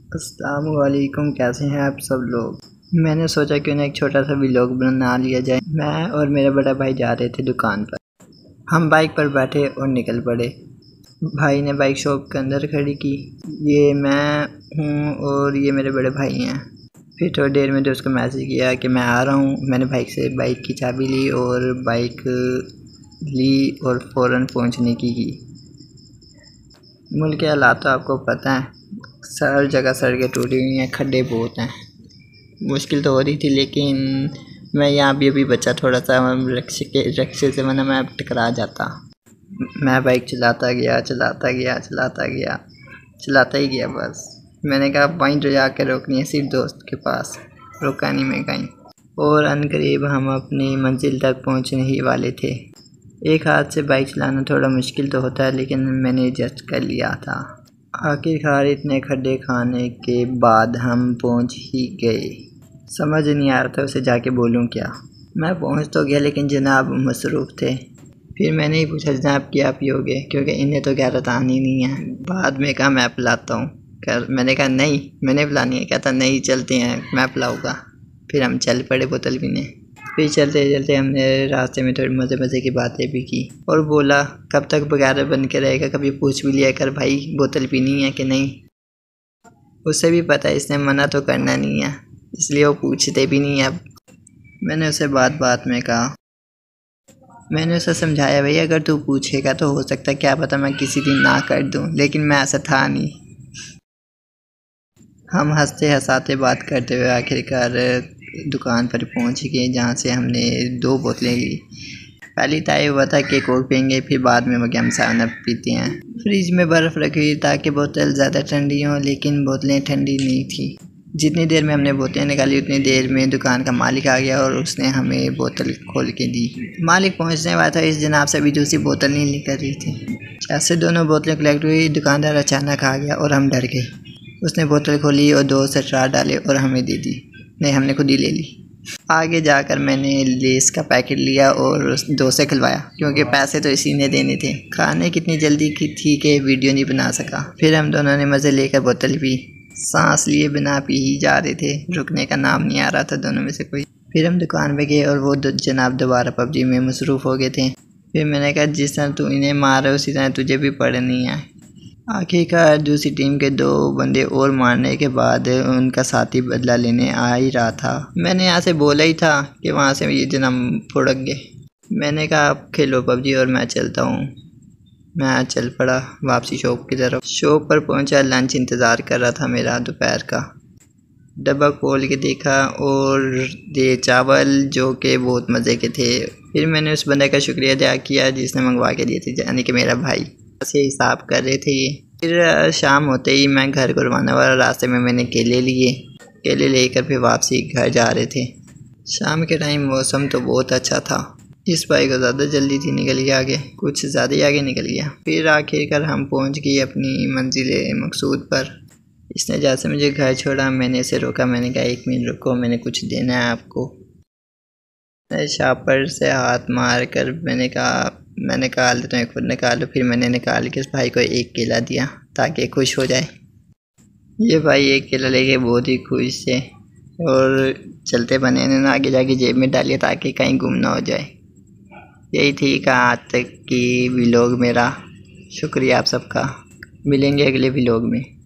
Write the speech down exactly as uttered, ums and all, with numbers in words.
अस्सलामु अलैकुम, कैसे हैं आप सब लोग। मैंने सोचा क्यों ना एक छोटा सा व्लॉग बना लिया जाए। मैं और मेरा बड़ा भाई जा रहे थे दुकान पर। हम बाइक पर बैठे और निकल पड़े। भाई ने बाइक शॉप के अंदर खड़ी की। ये मैं हूँ और ये मेरे बड़े भाई हैं। फिर थोड़ी देर में दोस्त को मैसेज किया कि मैं आ रहा हूँ। मैंने बाइक से बाइक की चाबी ली और बाइक ली और फ़ौरन पहुँचने की की मुल्क के हालात तो आपको पता है, हर जगह सड़कें टूटी हुई हैं, खड्डे बहुत हैं। मुश्किल तो हो रही थी, लेकिन मैं यहाँ भी अभी बच्चा थोड़ा सा रिक्शे के रिक्शे से मैंने मैं टकरा जाता। मैं बाइक चलाता गया चलाता गया चलाता गया चलाता ही गया। बस मैंने कहा पॉइंट जाकर रोकनी है, सिर्फ दोस्त के पास, रुका नहीं मैं कहीं। और अनकरीब हम अपनी मंजिल तक पहुँचने ही वाले थे। एक हाथ से बाइक चलाना थोड़ा मुश्किल तो होता है, लेकिन मैंने एडजस्ट कर लिया था। आखिरकार इतने खड्डे खाने के बाद हम पहुंच ही गए। समझ नहीं आ रहा था उसे जाके बोलूं क्या। मैं पहुंच तो गया, लेकिन जनाब मसरूफ़ थे। फिर मैंने ही पूछा जनाब क्या पियोगे, क्योंकि इन्हें तो गैरत आनी नहीं है। बाद में कहा मैं पिलाता हूँ। कर मैंने कहा नहीं, मैंने पिलानी है। कहता नहीं चलते हैं, मैं पिलाऊँगा। फिर हम चल पड़े बोतल पीने। फिर चलते चलते हमने रास्ते में थोड़ी मज़े मज़े की बातें भी की और बोला कब तक बगैर बन के रहेगा। कभी पूछ भी लिया कर भाई बोतल पीनी है कि नहीं। उसे भी पता है इसने मना तो करना नहीं है, इसलिए वो पूछते भी नहीं है। अब मैंने उसे बात बात में कहा, मैंने उसे समझाया भाई अगर तू पूछेगा तो हो सकता है क्या पता मैं किसी दिन ना कर दूँ, लेकिन मैं ऐसा था नहीं। हम हंसते हंसाते बात करते हुए आखिरकार दुकान पर पहुंच गए, जहां से हमने दो बोतलें ली। पहली तय हुआ था कि कोक पियेंगे, फिर बाद में हम सेवन अप पीते हैं। फ्रिज में बर्फ़ रखी हुई ताकि बोतल ज़्यादा ठंडी हो, लेकिन बोतलें ठंडी नहीं थी। जितनी देर में हमने बोतलें निकाली उतनी देर में दुकान का मालिक आ गया और उसने हमें बोतल खोल के दी। मालिक पहुंचने वाला था, इस जनाब से अभी दूसरी बोतल नहीं निकल रही थी। जैसे दोनों बोतलें कलेक्ट हुई, दुकानदार अचानक आ गया और हम डर गए। उसने बोतल खोली और दो सटरा डाले और हमें दे दी। नहीं, हमने खुद ही ले ली। आगे जाकर मैंने लेस का पैकेट लिया और दो से खिलवाया, क्योंकि पैसे तो इसी ने देने थे। खाने कितनी जल्दी की थी कि वीडियो नहीं बना सका। फिर हम दोनों ने मज़े लेकर बोतल पी। सांस लिए बिना पी ही जा रहे थे, रुकने का नाम नहीं आ रहा था दोनों में से कोई। फिर हम दुकान पे गए और वो जनाब दोबारा पबजी में मसरूफ़ हो गए थे। फिर मैंने कहा जिस तरह तू इन्हें मारा उसी तरह तुझे भी पढ़नी है। आखिरकार दूसरी टीम के दो बंदे और मारने के बाद उनका साथी बदला लेने आ ही रहा था। मैंने यहाँ से बोला ही था कि वहाँ से ये जन्म फुड़क गए। मैंने कहा आप खेलो पबजी और मैं चलता हूँ। मैं चल पड़ा वापसी शॉप की तरफ। शॉप पर पहुँचा, लंच इंतज़ार कर रहा था मेरा दोपहर का। डब्बा खोल के देखा और ये चावल जो कि बहुत मज़े के थे। फिर मैंने उस बंदे का शुक्रिया अदा किया जिसने मंगवा के दिए थे, यानी कि मेरा भाई। से हिसाब कर रहे थे ये। फिर शाम होते ही मैं घर को रवाना हुआ। रास्ते में मैंने केले लिए। केले लेकर फिर वापसी घर जा रहे थे। शाम के टाइम मौसम तो बहुत अच्छा था। इस भाई को ज़्यादा जल्दी थी, निकल गया आगे, कुछ ज़्यादा ही आगे निकल गया। फिर आखिरकार हम पहुंच गए अपनी मंजिल मकसूद पर। इसने जैसे मुझे घर छोड़ा, मैंने इसे रोका। मैंने कहा एक मिनट रुको, मैंने कुछ देना है आपको। शापर से हाथ मार कर मैंने कहा मैं निकाल देता हूँ, खुद निकालो। फिर मैंने निकाल के उस भाई को एक केला दिया ताकि खुश हो जाए। ये भाई एक केला लेके बहुत ही खुश थे और चलते बने ना आगे जाके जेब में डालिए ताकि कहीं गुम ना हो जाए। यही थी का आज तक की व्लॉग मेरा। शुक्रिया आप सबका। मिलेंगे अगले व्लॉग में।